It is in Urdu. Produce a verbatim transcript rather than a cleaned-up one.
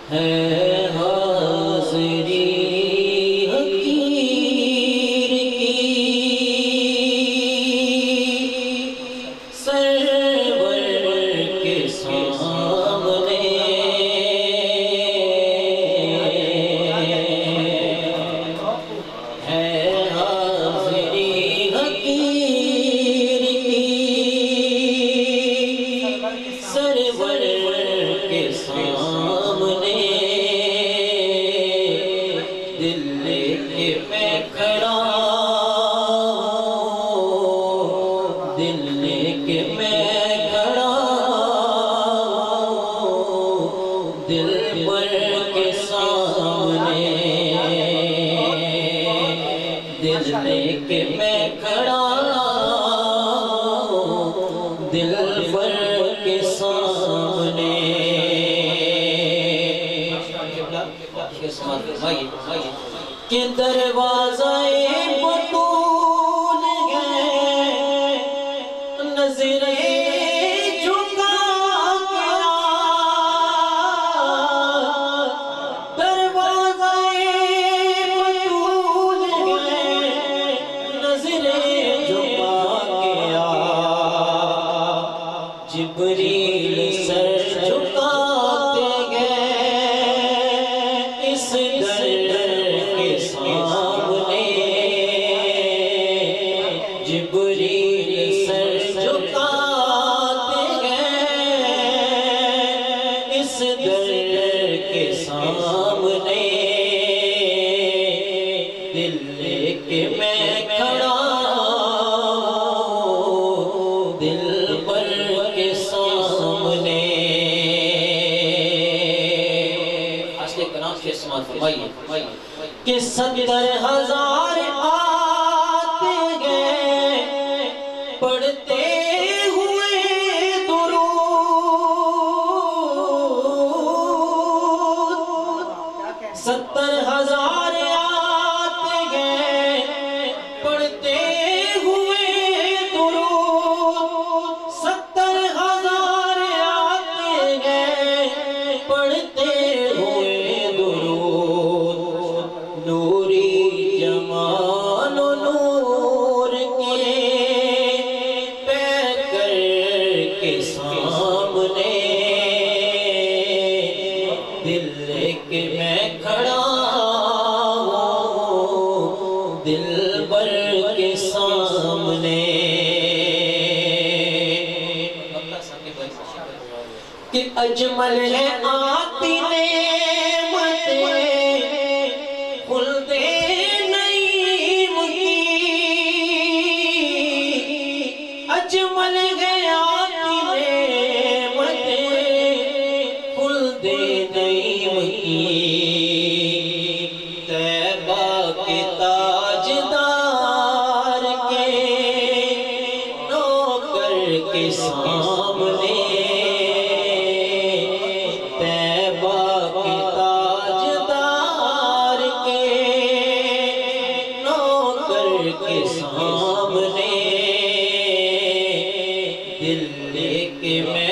ہے حاضری حقیر کی سرور کے سامنے ہے حاضری حقیر کی سرور کے سامنے دل لے کے میں کھڑا ہوں دل لے کے میں کھڑا ہوں دل پر کے سامنے دل لے کے میں کھڑا ہوں دل پر کے سامنے کہ دروازہ بطول ہے نظریں جھکا کے دروازہ بطول ہے نظریں جھکا کے جبریل سر جھکاتے گئے اس در کے سامنے جبریل سر جھکاتے گئے اس در کے سامنے دل لے کے میں کھڑا ہوں دل پر کے سامنے حاصل کرام سے سماعت فرمائیے کہ ستر ہزار آتے گئے پڑھتے ہوئے درود ستر ہزار آتے گئے پڑھتے ہوئے درود ستر ہزار آتے گئے پڑھتے ہوئے درود نوری جمال و نور کے پیکر کے سامنے دل لے کے میں کھڑا ہوں دل بر کے سامنے کہ اجمل ہے آتی نعمتیں خلد نعیم کی اجمل ہے آتی نعمتیں خلد نعیم کی طیبہ کے تاجدار کے نوکر کے سامنے طیبہ کے تاجدار کے نوکر کے سامنے دل لے کے میں